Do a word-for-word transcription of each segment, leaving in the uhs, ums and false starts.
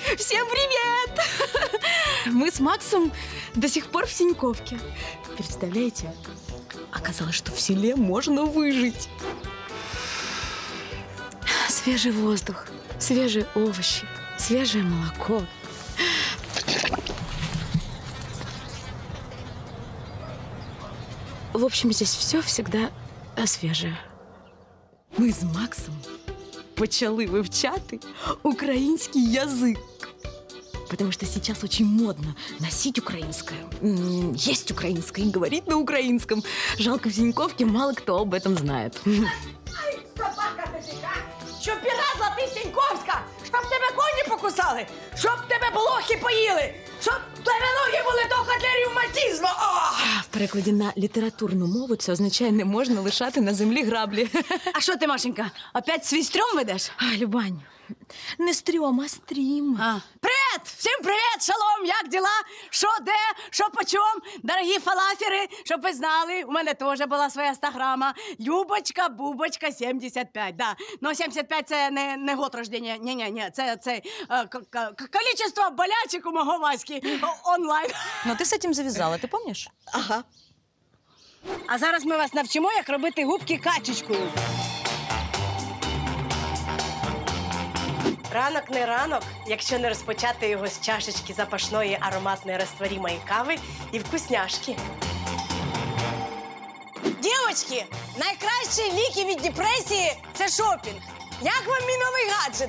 Всем привет! Мы с Максом до сих пор в Синьковке. Представляете, оказалось, что в селе можно выжить. Свежий воздух, свежие овощи, свежее молоко. В общем, здесь все всегда свежее. Ми з Максом почали вивчати український язик. Потому что сейчас очень модно носить украинское, есть украинское и говорить на украинском. Жалко, в Зиньковке мало кто об этом знает. Ай, собака ти така! Щоб пірадла ти, Сіньковська! Щоб тебе коні покусали! Щоб тебе блохи поїли! Щоб тебе ноги були тільки для ревматизму! В перекладі на літературну мову це означає «не можна лишати на землі граблі». А що ти, Машенька, опять свій стрьом ведеш? А, Любань, не стрьом, а стрім. А. Привіт! Всім привіт! Шалом! Як діла? Що де? Що по чому? Дорогі фалафери, щоб ви знали, у мене теж була своя інстаграма. Любочка, Бубочка, сімдесят п'ять. Да. Но сімдесят п'ять це не, не год рождения. Ні-ні-ні, це, це е, количество болячок у мого Васьки онлайн. Но ти з цим зав'язала, ти пам'ятаєш? Ага. А зараз ми вас навчимо, як робити губки качечкою. Ранок не ранок, якщо не розпочати його з чашечки запашної ароматної розтворимої кави і вкусняшки. Дівочки, найкращі ліки від депресії – це шопінг. Як вам мій новий гаджет?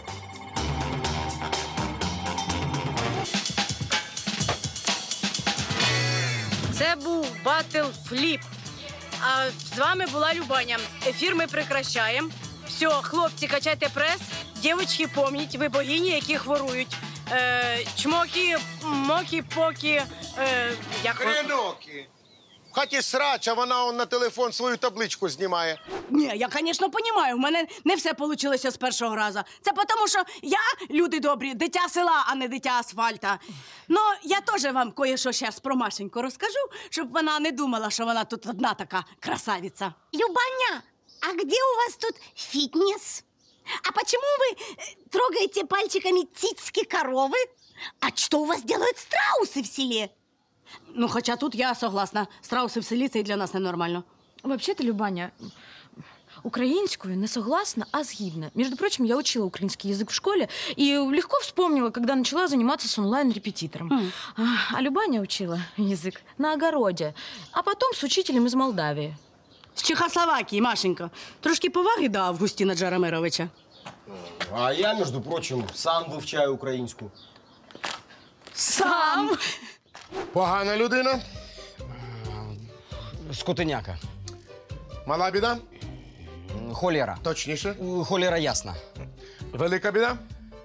Це був батл фліп. А з вами була Любаня. Ефір ми прекращаємо. Все, хлопці, качайте прес. Дівчатки, помніть, ви богині, які хворують. Е, чмокі, мокі, покі, е, як... Хренокі. В хаті срач, а вона он на телефон свою табличку знімає. Ні, я, звісно, розумію, в мене не все вийшло з першого разу. Це тому, що я, люди добрі, дитя села, а не дитя асфальта. Ну, я теж вам кое-що зараз про Машеньку розкажу, щоб вона не думала, що вона тут одна така красавиця. Любаня, а где у вас тут фитнес? А почему вы э, трогаете пальчиками цицки коровы? А что у вас делают страусы в селе? Ну, хоча тут я согласна. Страуси в селі – це і для нас ненормально. Вообще-то, Любаня, украинскую не согласна, а згідна. Между прочим, я учила украинский язык в школе и легко вспомнила, когда начала заниматься с онлайн-репетитором. Mm. А, а Любаня учила язык на огороде, а потом с учителем из Молдавии. З Чехословакії, Машенька. Трошки поваги до Августіна Джарамировича. А я, між прочим, сам вивчаю українську. Сам? Погана людина. Скотиняка. Мала біда. Холера. Точніше. Холера ясна. Велика біда.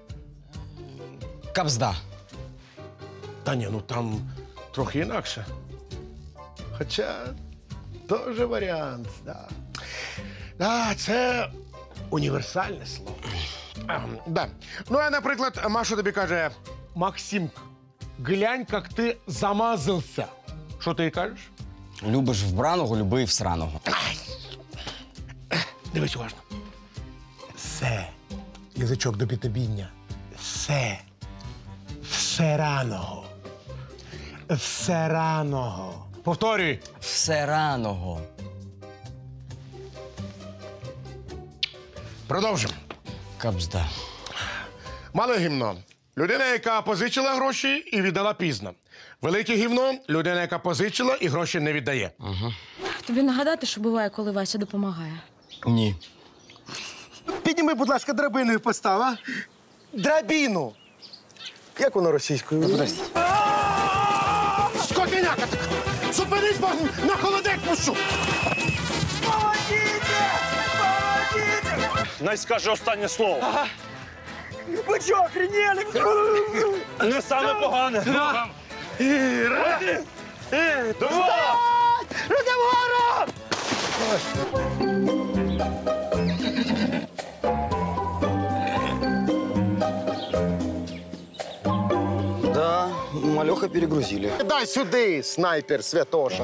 Кабзда. Та ні, ну там трохи інакше. Хоча теж варіант, да. Да, це універсальне слово. А, да. Ну, а, наприклад, Маша тобі каже: Максим, глянь, як ти замазався. Що ти їй кажеш? Любиш вбраного, люби і всраного. Ай. Дивись уважно. Се. Язичок до піднебіння. Се. Всераного. Всераного. Повторюй. Всераного. Продовжимо. Кабзда. Мале гімно. Людина, яка позичила гроші і віддала пізно. Велике гівно – людина, яка позичила і гроші не віддає. Угу. Тобі нагадати, що буває, коли Вася допомагає? Ні. Підніми, будь ласка, драбиною постав, а? Драбіну. Як воно російською? Подожди. Скотиняка така! Зупинись, бо на холодець пущу! Помогите! Помогите! Най скаже останнє слово. Ага. Ви що, охренели? Не саме погане. Два. Два. Руки вгору! Да, малеха перегрузили. Дай сюди, снайпер святоша.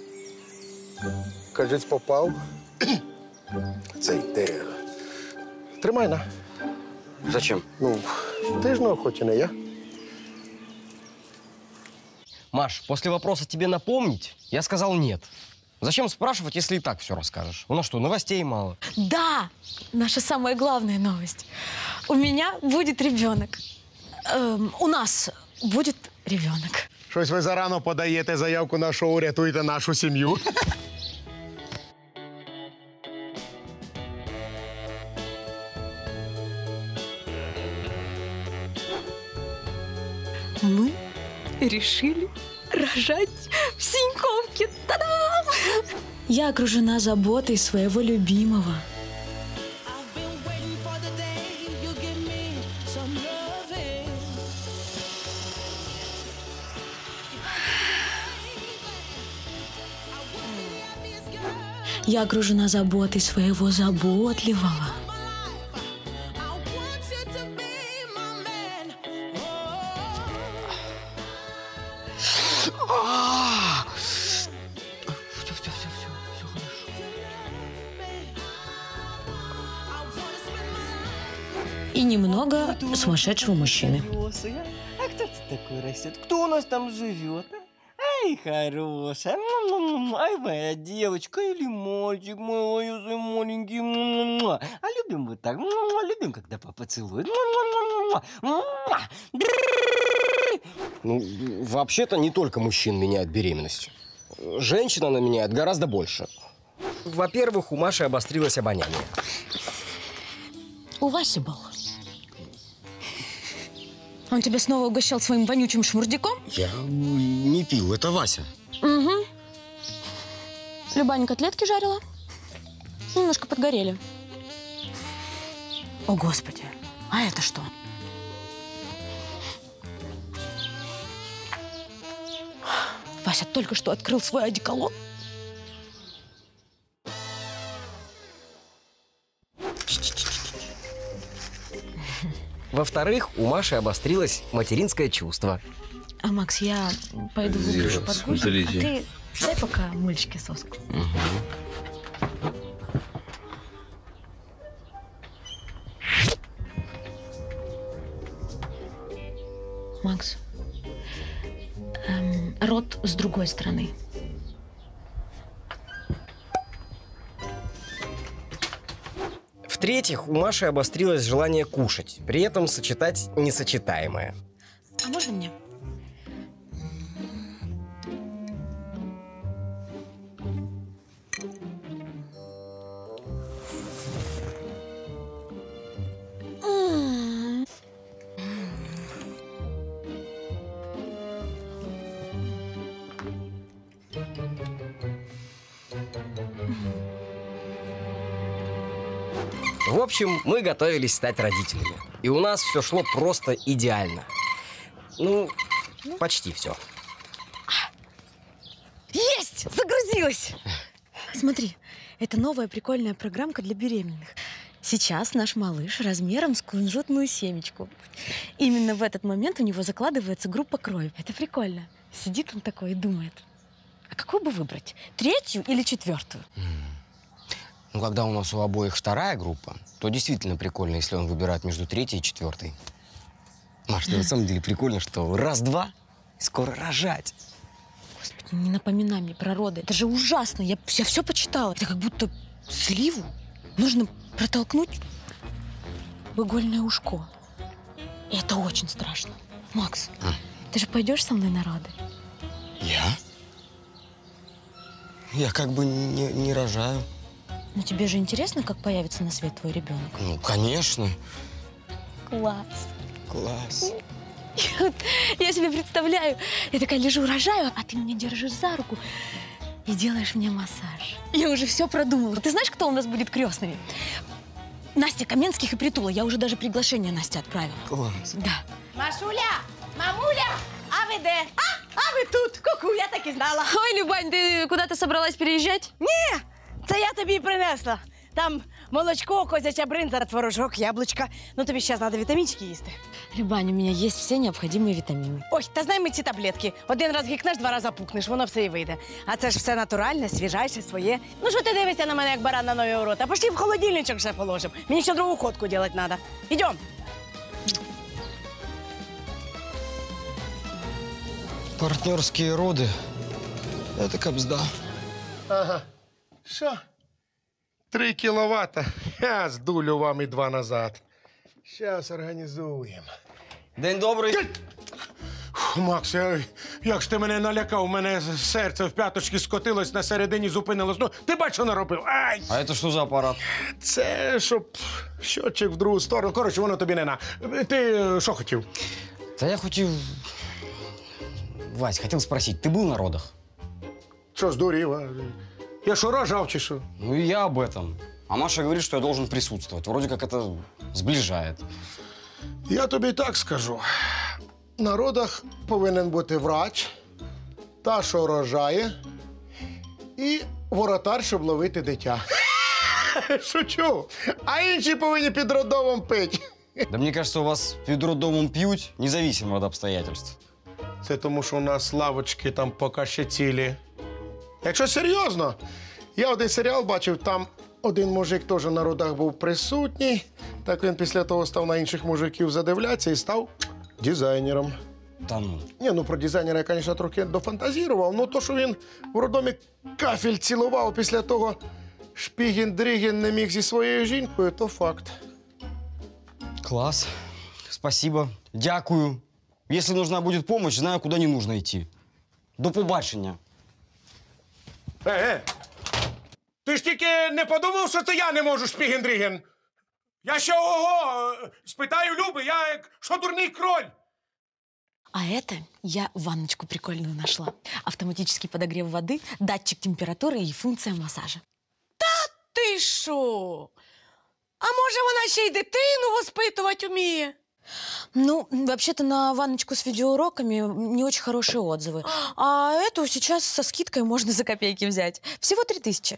Кажись, попав. Це йде. Тримай на. Зачем? Ну, ти ж на охоті не я. Маш, после вопроса тебе напомнить, я сказал нет. Зачем спрашивать, если и так все расскажешь? У нас что, новостей мало? Да, наша самая главная новость. У меня будет ребенок. Эм, у нас будет ребенок. Щось ви зарано подаєте заявку на шоу «Рятуйте нашу сім'ю». Мы решили рожать в Синьковке. Та-дам! Я окружена заботой своего любимого. Я окружена заботой своего заботливого. Все, все, все, все, все хорошо. И немного сумасшедшего мужчины. А кто тут такой растет? Кто у нас там живет? а? Ай, хорошая. М-м-м. Ай, моя девочка или мальчик, мой ой, маленький. М-м-м. А любим вот так. М-м-м. Любим, когда папа целует. М-м-м. М-м-м. Ну, вообще-то не только мужчин меняют беременность. Женщин она меняет гораздо больше. Во-первых, у Маши обострилось обоняние. У Васи был. Он тебя снова угощал своим вонючим шмурдяком? Я не пил, это Вася. Угу. Любаня котлетки жарила. Немножко подгорели. О, Господи. А это что? Вася только что открыл свой одеколон. Во-вторых, у Маши обострилось материнское чувство. А, Макс, я пойду выгляжу под гузик, а ты дай пока мальчике соску. Макс, эм, рот с другой стороны. В-третьих, у Маши обострилось желание кушать, при этом сочетать несочетаемое. А можно мне? В общем, мы готовились стать родителями. И у нас все шло просто идеально. Ну, почти все. Есть! Загрузилась! Смотри, это новая прикольная программка для беременных. Сейчас наш малыш размером с кунжутную семечку. Именно в этот момент у него закладывается группа крови. Это прикольно. Сидит он такой и думает, а какую бы выбрать? Третью или четвертую? Ну, когда у нас у обоих вторая группа, то действительно прикольно, если он выбирает между третьей и четвертой. Маш, на самом деле прикольно, что раз-два и скоро рожать. Господи, не напоминай мне про роды. Это же ужасно. Я, я все почитала. Это как будто сливу нужно протолкнуть в игольное ушко. И это очень страшно. Макс, А? ты же пойдешь со мной на роды? Я? Я как бы не, не рожаю. Но тебе же интересно, как появится на свет твой ребенок? Ну, конечно. Класс. Класс. Я себе представляю, я такая лежу, рожаю, а ты меня держишь за руку и делаешь мне массаж. Я уже все продумала. Ты знаешь, кто у нас будет крестными? Настя Каменских и Притула. Я уже даже приглашение Насте отправила. Класс. Да. Машуля, мамуля, а ви де? А, а ви тут? Ку-ку, я так і знала. Ой, Любань, ты куда-то собралась переезжать? Ні, це я тобі принесла. Там молочко, козяча бринза, творожок, яблучка. Ну тобі зараз треба вітамінчики їсти. Любань, у меня есть все необходимые витамины. Ой, та знай ми ці таблетки. Один раз гікнеш, два рази пукнеш, воно все і вийде. А це ж все натуральне, свіжайше, своє. Ну що ти дивишся на мене, як баран на новий урод? А пошли в холодильничок все положим. Мені ще другу ходку робити треба. Ідем. Партнерские роды – это кабзда. Ага. Що? Три кіловата. Я здулю вам і два назад. Щас організуємо. День добрий. Фу, Макс, я, як ж ти мене налякав, у мене серце в п'яточки скотилось, на середині зупинилось. Ну, ти бачиш, що наробив? Ай! А это что за аппарат? Це щоб щотчик в другу сторону. Коротше, воно тобі не на. Ти е, що хотів? Да я хотел... Вась, хотел спросить, ты был на родах? Що здурів? а? Я що, рожав чи що? Ну и я об этом. А Маша говорит, что я должен присутствовать. Вроде как это сближает. Я тобі так скажу. На родах повинен бути врач, та, що рожає, і воротар, щоб ловити дитя. Шучу. А інші повинні під роддомом пити. Да мне кажется, у вас перед роддомом пьют, независимо от обстоятельств. Це тому, що у нас лавочки там поки ще цілі. Якщо серйозно, я один серіал бачив, там один мужик теж на родах був присутній. Так він після того став на інших мужиків задивлятися і став дизайнером. Та ну. Ні, ну про дизайнера я, звісно, трохи дофантазірував, ну то, що він в роддомі кафель цілував, після того Шпігін-Дрігін не міг зі своєю жінкою, то факт. Класс. Спасибо. Дякую. Если нужна будет помощь, знаю, куда не нужно идти. До побачення. Е, е! Ти ж тільки не подумав, що це я не можу, Шпігін-Дрігін? Я ще ого! Спитаю Люби, я як що дурний кроль. А это я ванночку прикольную нашла. Автоматический подогрев воды, датчик температуры и функция массажа. Ти що? А може вона ще й дитину воспитувати вміє? Ну, вообще-то на ванночку с видеоуроками не очень хорошие отзывы. А эту сейчас со скидкой можно за копейки взять. Всего три тысячи.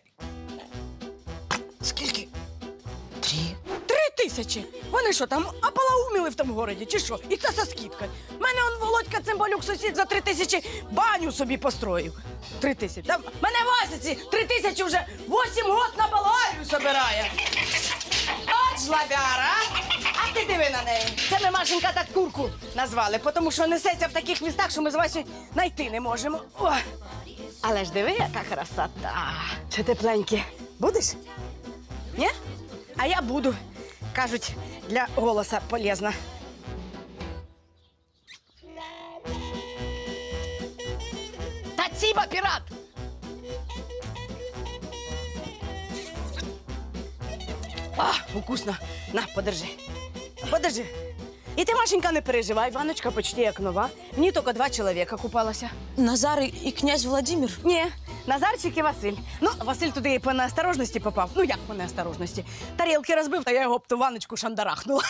Скільки? Три. Три тисячі? Вони що, там ополоуміли в тому городі, чи що? І це со скидкою. В мене он Володька Цимбалюк, сусід, за три тисячі баню собі построїв. Три тисячі. Там мене Вася ці три тисячі вже вісім год на Болгарію собирає. От жлобяра, а ти диви на неї. Це ми, Машенька, так курку назвали, тому що несеться в таких містах, що ми з Васею знайти не можемо. О. Але ж диви, яка красота. Чи тепленьке? Будеш? Ні? А я буду. Кажуть, для голоса полезно. Спасибо, пират! А, вкусно. На, подержи. Подержи. І ти, Машенька, не переживай, ванночка почти як нова. В ній тільки два чоловіка купалося. Назар и, и князь Владимир? Ні, Назарчик і Василь. Ну, Василь туди по неосторожності попав. Ну, як по неосторожності? Тарілки розбив, та я його об ту ванночку шандарахнула.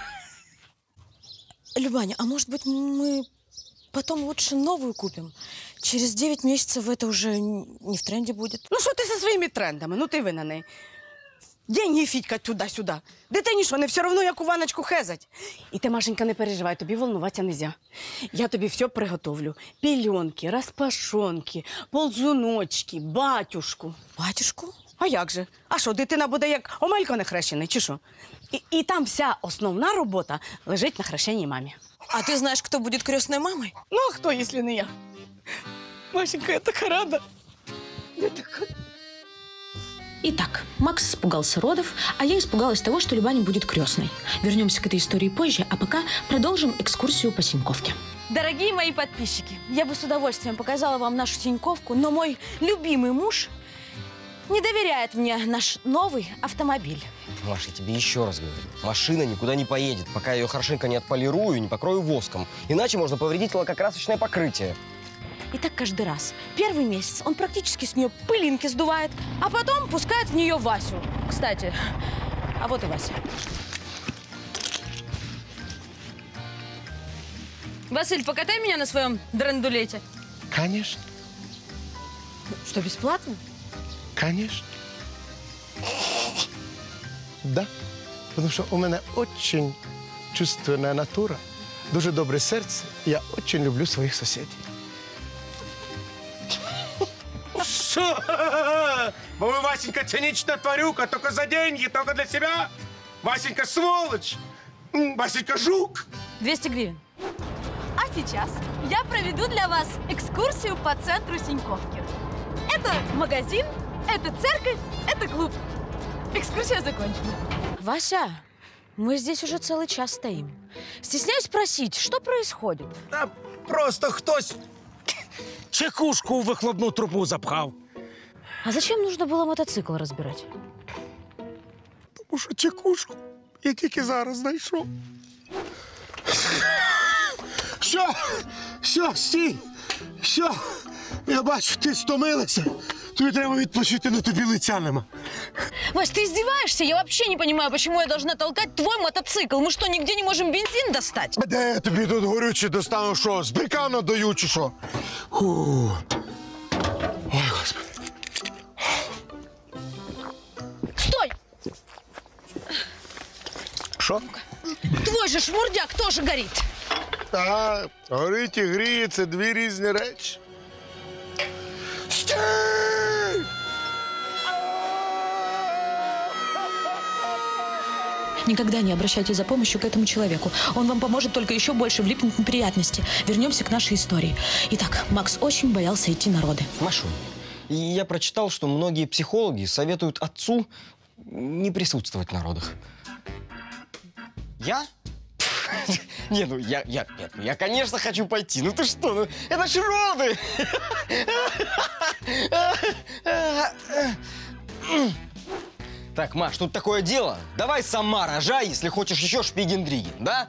Любаня, а может быть мы потом лучше новую купим? Через девять месяцев это уже не в тренде будет. Ну, що ти зі своїми трендами? Ну, ти винна неї. Деньги фітькать туди-сюди. Дитині що, не все одно, як у ванночку хезать. І ти, Машенька, не переживай, тобі волнуватися нельзя. Я тобі все приготовлю. Пільонки, розпашонки, ползуночки, батюшку. Батюшку? А як же? А що, дитина буде як Омелько нехрещений, чи що? І, і там вся основна робота лежить на хрещеній мамі. А ты знаешь, кто будет крестной мамой? Ну, а хто, якщо не я? Машенька, я така рада. Я така... Итак, Макс испугался родов, а я испугалась того, что Любаня будет крестной. Вернемся к этой истории позже, а пока продолжим экскурсию по Синьковке. Дорогие мои подписчики, я бы с удовольствием показала вам нашу Синьковку, но мой любимый муж не доверяет мне наш новый автомобиль. Маша, я тебе еще раз говорю. Машина никуда не поедет, пока я ее хорошенько не отполирую и не покрою воском. Иначе можно повредить лакокрасочное покрытие. И так каждый раз. Первый месяц он практически с нее пылинки сдувает, а потом пускает в нее Васю. Кстати, а вот и Вася. Василь, покатай меня на своем драндулете. Конечно, Что, бесплатно? конечно. Да. Тому що у мене дуже чувственна натура, дуже добре серце, і я дуже люблю своїх сусідів. Що? Бо ви, Васенька, цинічна тварюка, тільки за деньги, тільки для себе. Васенька, сволочь. Васенька, жук. двести гривен. А сейчас я проведу для вас экскурсию по центру Синьковки. Это магазин, это церковь, это клуб. Экскурсия закончена. Вася, мы здесь уже целый час стоим. Стесняюсь спросить, что происходит? Та просто хтось чекушку у вихлопну трубу запхав. А зачем нужно было мотоцикл разбирать? Тому що чекушку я тільки зараз знайшов. Що? Що, стій? Що? Я бачу, ти стомилася. Тобі треба відпочити, на тобі лиця нема. Вась, ты издеваешься? Я вообще не понимаю, почему я должна толкать твой мотоцикл. Мы что, нигде не можем бензин достать? А де я тобі тут горюче достану, що? З бика надаю, чи що? Фу. Ой, Господи. Стой! Що? Твой же шмурдяк тоже горит. А, горить і гріє – це дві різні речі. Стій! Никогда не обращайтесь за помощью к этому человеку. Он вам поможет только еще больше влипнуть в неприятности. Вернемся к нашей истории. Итак, Макс очень боялся идти на роды. Машунь, и я прочитал, что многие психологи советуют отцу не присутствовать на родах. Я? Не, ну я, я, нет, я, конечно, хочу пойти. Ну ты что, ну это ж роды! Так, Маш, тут такое дело. Давай сама рожай, если хочешь еще шпигендриги, да?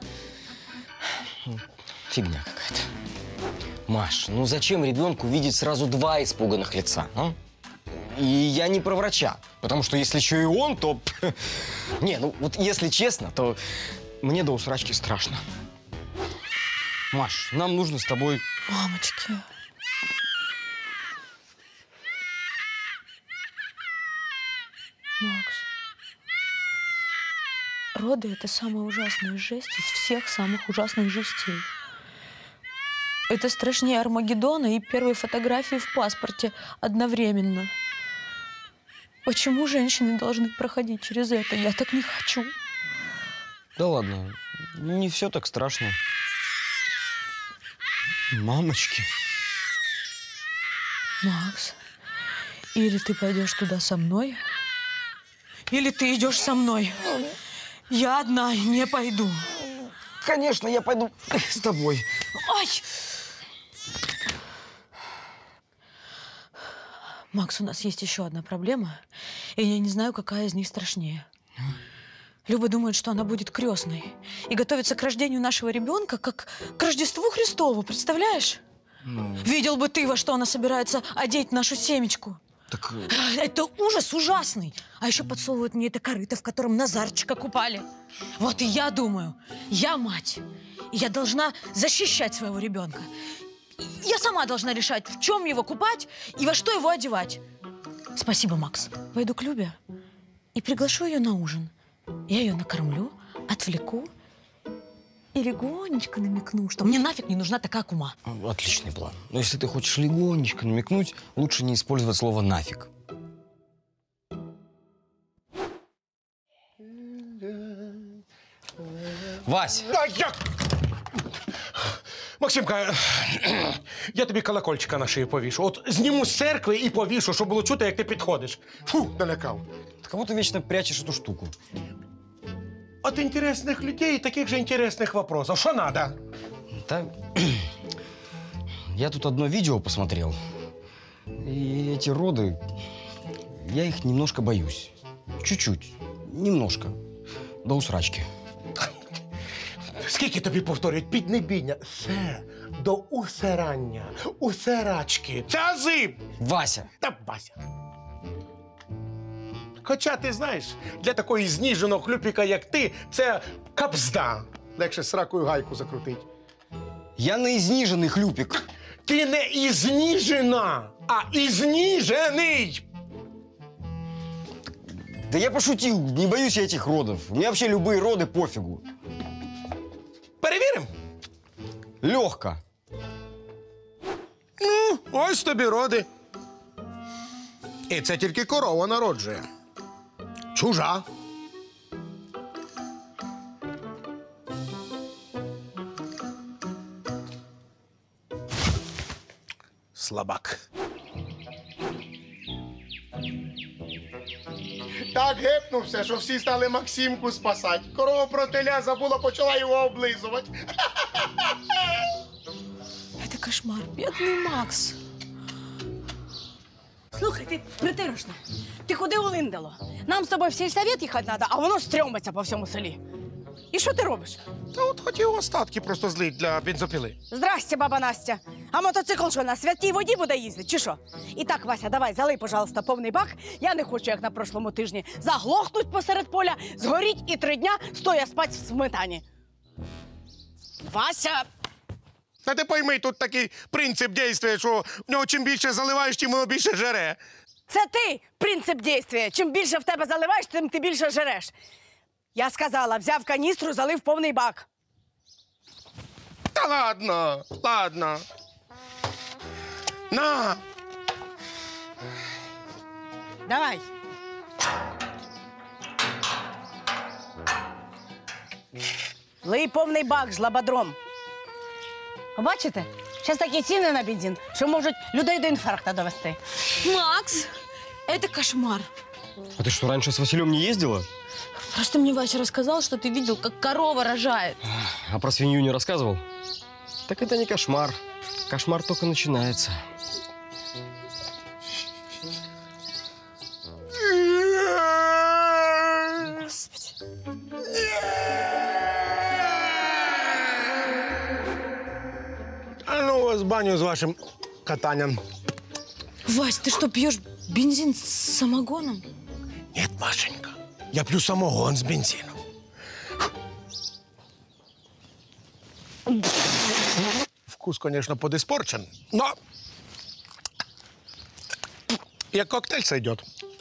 Фигня какая-то. Маш, ну зачем ребенку видеть сразу два испуганных лица, а? И я не про врача, потому что если еще и он, то... Не, ну вот если честно, то мне до усрачки страшно. Маш, нам нужно с тобой... Мамочки. Макс. Роды – это самая ужасная жесть из всех самых ужасных жестей. Это страшнее Армагеддона и первой фотографии в паспорте одновременно. Почему женщины должны проходить через это? Я так не хочу. Да ладно, не все так страшно. Мамочки. Макс, или ты пойдешь туда со мной, или ты идешь со мной. Я одна не пойду. Конечно, я пойду с тобой. Ой! Макс, у нас есть еще одна проблема, и я не знаю, какая из них страшнее. Люба думает, что она будет крестной и готовится к рождению нашего ребенка, как к Рождеству Христову, представляешь? Ну, Видел бы ты, во что она собирается одеть нашу семечку. так... Это ужас ужасный. А еще подсовывают мне это корыто, в котором Назарчика купали. Вот и я думаю, я мать, и я должна защищать своего ребенка. Я сама должна решать, в чем его купать и во что его одевать. Спасибо, Макс. Пойду к Любе и приглашу ее на ужин. Я ее накормлю, отвлеку и легонечко намекну, что мне нафиг не нужна такая кума. Отличный план. Но если ты хочешь легонечко намекнуть, лучше не использовать слово «нафиг». Вась! А я... Максимка, я тобі колокольчика на шию повішу. От зніму з церкви і повішу, щоб було чути, як ти підходиш. Фу, налякав. Ты кого ты вечно прячешь эту штуку? От інтересних людей таких же інтересних вопросов. Що надо? Да, я тут одно видео посмотрел. И эти роды, я их немножко боюсь. Чуть-чуть. Немножко. До усрачки. Скільки тобі повторюють? Піднебіння. Все до усирання, усирачки. Це ази! Вася! Та Вася. Хоча, ти знаєш, для такої зніженого хлюпіка, як ти, це капзда. Легше сракою гайку закрутить. Я не изниженный хлюпик. Ти не ізніжена, а ізніжений. Да я пошутил, не боюсь я этих родов. Мне вообще любые роды пофигу. Перевіримо? Легко. Ну, ось тобі роди. І це тільки корова народжує. Чужа. Слабак. Так гепнувся, що всі стали Максимку спасати. Корова про теля забула, почала його облизувати. Это кошмар. Бедный Макс. Слухай, ти притирошна. Ти куди улиндало? Нам з тобою в сільсовет їхати треба, а воно стрьомиться по всьому селі. І що ти робиш? Та от хотів остатки просто злить для бензопіли. Здрасте, баба Настя. А мотоцикл що, на святій воді буде їздити, чи що? І так, Вася, давай, залий, пожалуйста, повний бак. Я не хочу, як на прошлому тижні, заглохнуть посеред поля, згоріть і три дня стоя спать в сметані. Вася! Та ти пойми, тут такий принцип дійства, що в нього чим більше заливаєш, тим воно більше жере. Це ти принцип дійства. Чим більше в тебе заливаєш, тим ти більше жереш. Я сказала, взяв каністру, залив повний бак. Та ладно, ладно. На! Давай. Лий повний бак жлободром. Бачите? Зараз такі ціни на бензин, що можуть людей до інфаркту довести. Макс, это кошмар. А ты что, раньше с Василем не ездила? Просто мне Вася рассказал, что ты видел, как корова рожает. А про свинью не рассказывал? Так это не кошмар. Кошмар только начинается. Господи. А ну вас баню з вашим катанням. Вась, ты что, пьешь бензин с самогоном? Нет, Машенька, я п'ю самогон з бензином. Вкус, конечно, подиспорчен, но як коктейль сойдет.